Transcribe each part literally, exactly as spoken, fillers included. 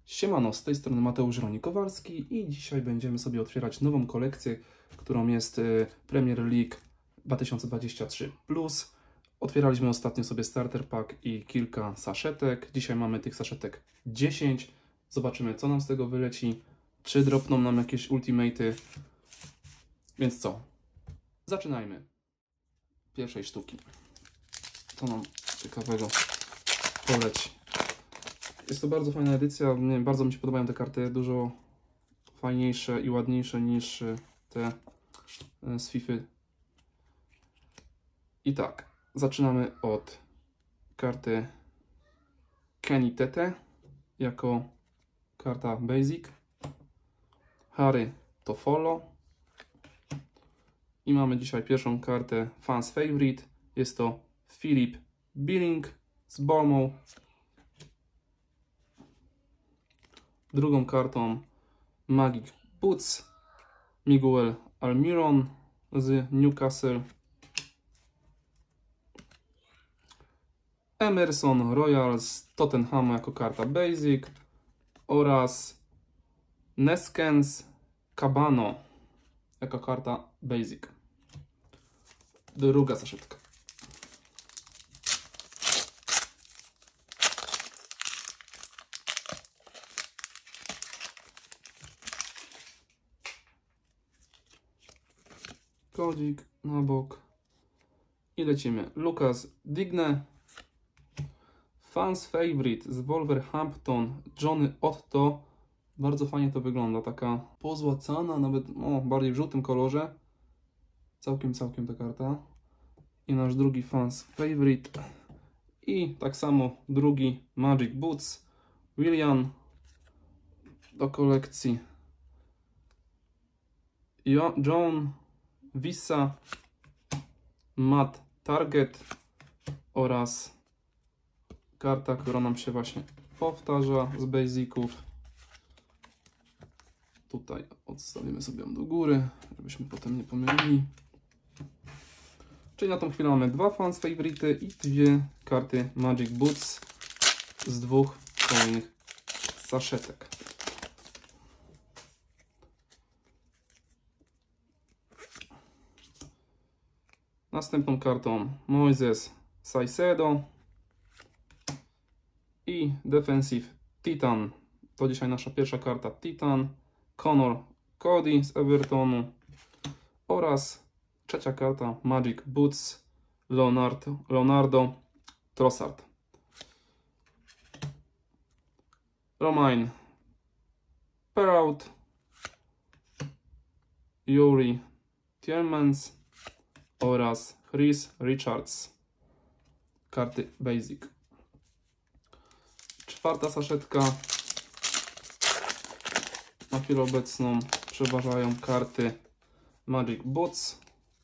Siemano, z tej strony Mateusz Ronik-Kowalski i dzisiaj będziemy sobie otwierać nową kolekcję, którą jest Premier League dwa tysiące dwadzieścia trzy plus. Otwieraliśmy ostatnio sobie starter pack i kilka saszetek. Dzisiaj mamy tych saszetek dziesięć. Zobaczymy, co nam z tego wyleci. Czy dropną nam jakieś ultimaty. Więc co? Zaczynajmy. Pierwszej sztuki. Co nam ciekawego poleci? Jest to bardzo fajna edycja, nie, bardzo mi się podobają te karty, dużo fajniejsze i ładniejsze niż te z FIFA. I tak, zaczynamy od karty Kenny Tete jako karta Basic, Harry Toffolo i mamy dzisiaj pierwszą kartę Fans Favorite, jest to Philip Billing z Bournemouth. Drugą kartą Magic Boots, Miguel Almiron z Newcastle, Emerson Royal z Tottenhamu jako karta Basic oraz Neskens Cabano jako karta Basic. Druga saszetka. Kodzik na bok i lecimy. Lucas Digne, Fans Favorite z Wolverhampton, Johnny Otto. Bardzo fajnie to wygląda, taka pozłacana, nawet o, bardziej w żółtym kolorze. Całkiem, całkiem ta karta. I nasz drugi Fans Favorite. I tak samo drugi Magic Boots, Willian do kolekcji. Jo John Wissa, Matt Target oraz karta, która nam się właśnie powtarza z basiców. Tutaj odstawimy sobie ją do góry, żebyśmy potem nie pomylili. Czyli na tą chwilę mamy dwa Fans Favorite i dwie karty Magic Boots z dwóch kolejnych saszetek. Następną kartą Moises Caicedo i Defensive Titan. To dzisiaj nasza pierwsza karta Titan. Conor Cody z Evertonu oraz trzecia karta Magic Boots Leonardo, Leonardo Trossard. Romain Perrault, Yuri Tielemans oraz Chris Richards, karty Basic. Czwarta saszetka. Na chwilę obecną przeważają karty Magic Boots.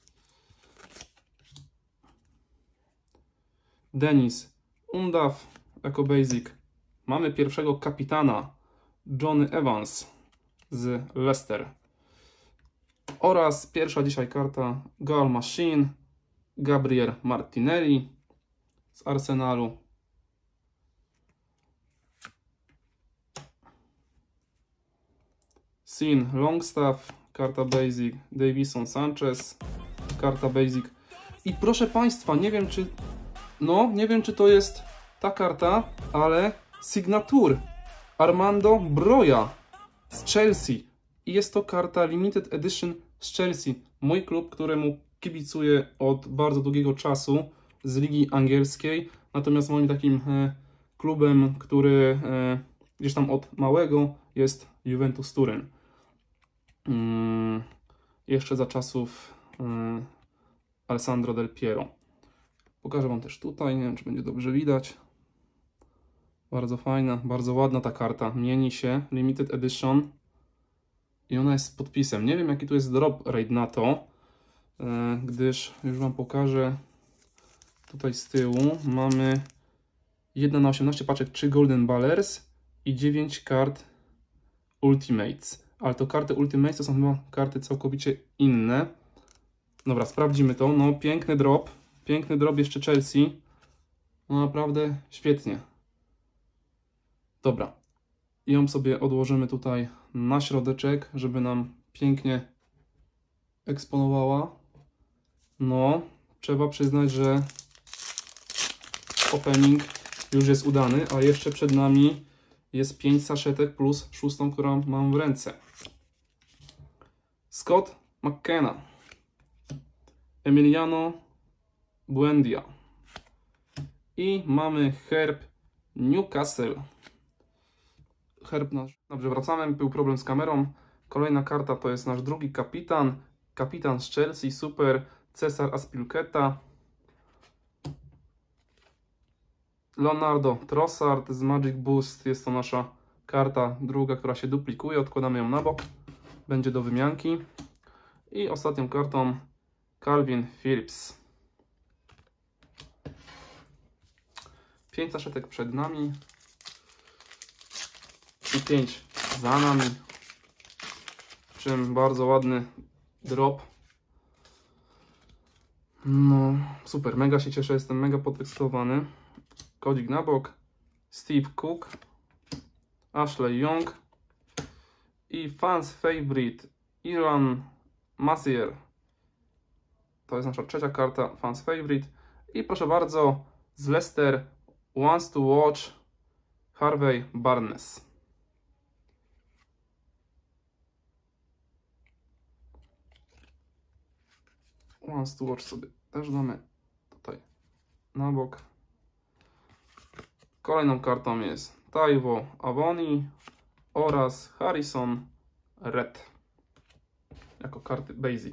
Denis Undav jako Basic. Mamy pierwszego kapitana Johnny Evans z Leicester. Oraz pierwsza dzisiaj karta Goal Machine, Gabriel Martinelli z Arsenalu. Sean Longstaff, karta Basic, Davison Sanchez, karta Basic. I proszę Państwa, nie wiem czy, no nie wiem czy to jest ta karta, ale Signature Armando Broja z Chelsea. I jest to karta Limited Edition z Chelsea. Mój klub, któremu kibicuję od bardzo długiego czasu z ligi angielskiej. Natomiast moim takim e, klubem, który e, gdzieś tam od małego jest Juventus Turyn. Hmm, jeszcze za czasów e, Alessandro Del Piero. Pokażę Wam też tutaj, nie wiem czy będzie dobrze widać. Bardzo fajna, bardzo ładna ta karta. Mieni się, Limited Edition. I ona jest z podpisem. Nie wiem jaki tu jest drop rate na to, gdyż już Wam pokażę. Tutaj z tyłu mamy jeden na osiemnaście paczek, trzy Golden Ballers i dziewięć kart Ultimates. Ale to karty Ultimates to są chyba karty całkowicie inne. Dobra, sprawdzimy to. No piękny drop. Piękny drop jeszcze Chelsea. No naprawdę świetnie. Dobra. I ją sobie odłożymy tutaj na środeczek, żeby nam pięknie eksponowała. No, trzeba przyznać, że opening już jest udany, a jeszcze przed nami jest pięć saszetek plus szóstą, którą mam w ręce. Scott McKenna, Emiliano Buendia i mamy herb Newcastle. Herb nasz. Dobrze, wracamy. Był problem z kamerą. Kolejna karta to jest nasz drugi kapitan. Kapitan z Chelsea, super. Cesar Azpilicueta. Leonardo Trossard z Magic Boost. Jest to nasza karta druga, która się duplikuje. Odkładamy ją na bok. Będzie do wymianki. I ostatnią kartą Calvin Phillips. pięć saszetek przed nami i pięć za nami. Czym bardzo ładny drop. No super, mega się cieszę, jestem mega podekscytowany. Kodzik na bok. Steve Cook, Ashley Young i fans favorite Ilan Massier. To jest nasza trzecia karta fans favorite. I proszę bardzo, z Leicester Wants to Watch Harvey Barnes. Wants to Watch sobie też damy tutaj na bok. Kolejną kartą jest Taiwo Avoni oraz Harrison Red jako karty basic.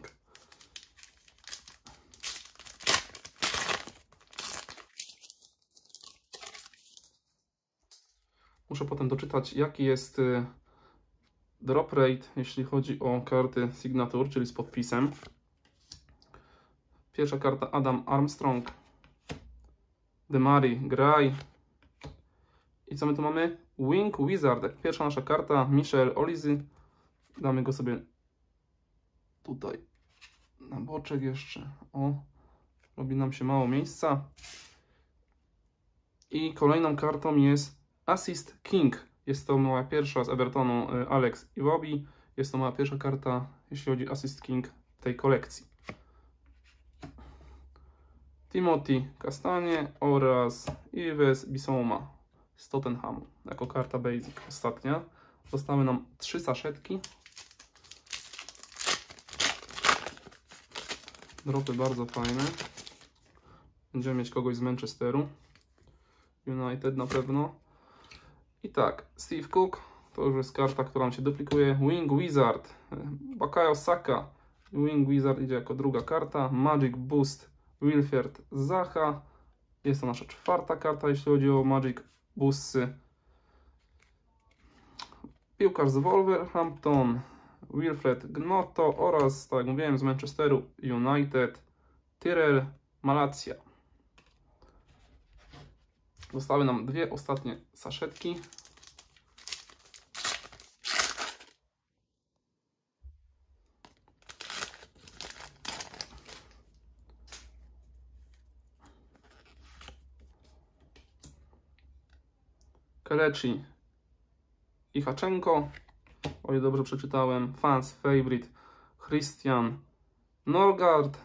Muszę potem doczytać, jaki jest drop rate, jeśli chodzi o karty signature, czyli z podpisem. Pierwsza karta Adam Armstrong, Demary Gray. I co my tu mamy? Wing Wizard. Pierwsza nasza karta Michel Olizy. Damy go sobie tutaj na boczek jeszcze. O, robi nam się mało miejsca. I kolejną kartą jest Assist King. Jest to moja pierwsza z Evertonu Alex Iwobi. Jest to moja pierwsza karta, jeśli chodzi o Assist King tej kolekcji. Timothy Kastanie oraz Yves Bissouma z Tottenhamu jako karta basic ostatnia. Zostały nam trzy saszetki. Dropy bardzo fajne. Będziemy mieć kogoś z Manchesteru United na pewno. I tak, Steve Cook to już jest karta, która nam się duplikuje. Wing Wizard, Bukayo Saka. Wing Wizard idzie jako druga karta. Magic Boost Wilfried Zaha. Jest to nasza czwarta karta, jeśli chodzi o Magic Boosty. Piłkarz z Wolverhampton Wilfred Gnotto oraz, tak jak mówiłem, z Manchesteru United Tyrell Malacia. Zostały nam dwie ostatnie saszetki. Kelechi i Haczenko, o ile dobrze przeczytałem. Fans favorite Christian Norgard.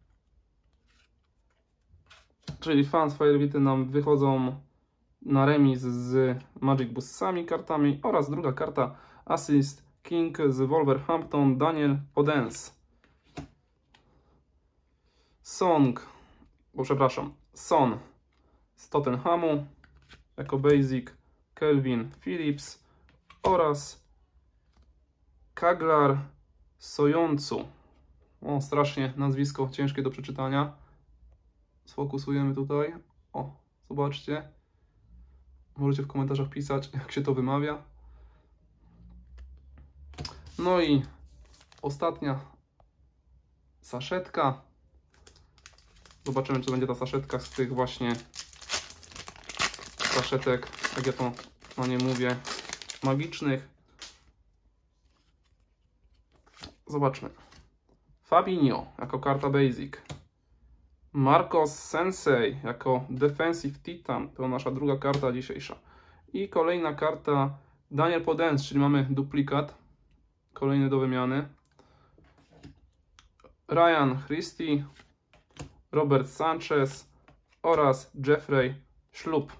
Czyli fans favorite nam wychodzą na remis z Magic Boostami kartami oraz druga karta Assist King z Wolverhampton Daniel Podence. Song, bo przepraszam, Son z Tottenhamu jako basic Calvin Phillips oraz Kaglar Soyoncu. O, strasznie nazwisko ciężkie do przeczytania. Sfokusujemy tutaj. O, zobaczcie. Możecie w komentarzach pisać, jak się to wymawia. No i ostatnia saszetka. Zobaczymy, czy będzie ta saszetka z tych właśnie saszetek, jak ja to na nie mówię, magicznych. Zobaczmy. Fabinho jako karta basic. Marcos Sensei jako Defensive Titan. To nasza druga karta dzisiejsza. I kolejna karta Daniel Podence, czyli mamy duplikat, kolejny do wymiany. Ryan Christie, Robert Sanchez oraz Jeffrey Schlupp.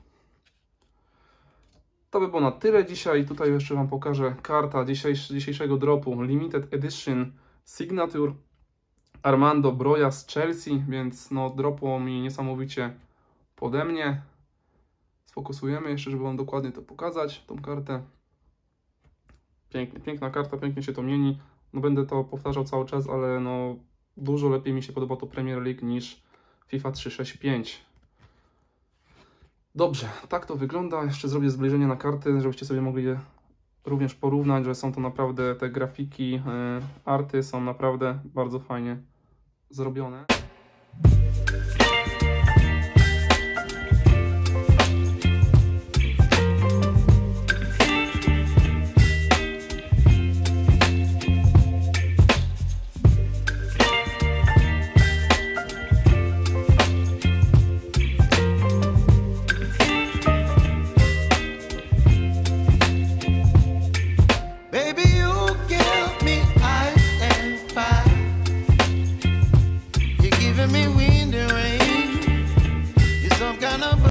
To by było na tyle dzisiaj. Tutaj jeszcze Wam pokażę karta dzisiejszy, dzisiejszego dropu. Limited Edition Signature Armando Broja z Chelsea, więc no dropło mi niesamowicie pode mnie. Sfokusujemy jeszcze, żeby Wam dokładnie to pokazać, tą kartę. Pięknie, piękna karta, pięknie się to mieni. No będę to powtarzał cały czas, ale no dużo lepiej mi się podoba to Premier League niż FIFA trzysta sześćdziesiąt pięć. Dobrze, tak to wygląda. Jeszcze zrobię zbliżenie na karty, żebyście sobie mogli je również porównać, że są to naprawdę te grafiki, yy, arty są naprawdę bardzo fajnie zrobione.